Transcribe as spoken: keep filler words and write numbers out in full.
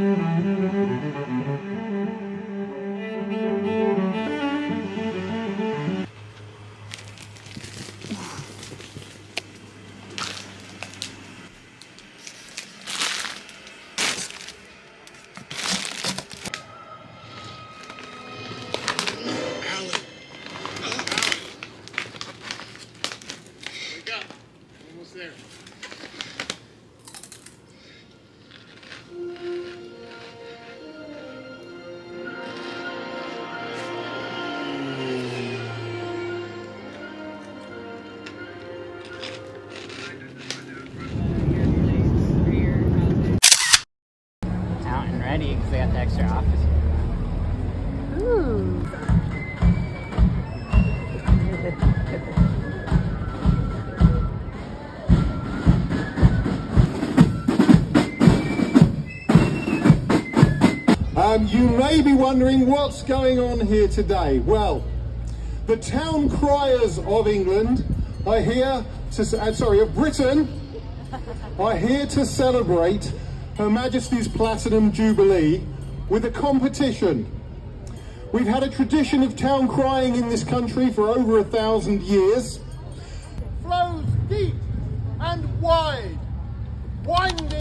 There. Out and ready because they got the extra office. Ooh. Um, you may be wondering what's going on here today. Well, the town criers of England are here to, uh, sorry, of Britain, are here to celebrate Her Majesty's Platinum Jubilee with a competition. We've had a tradition of town crying in this country for over a thousand years. Flows deep and wide, winds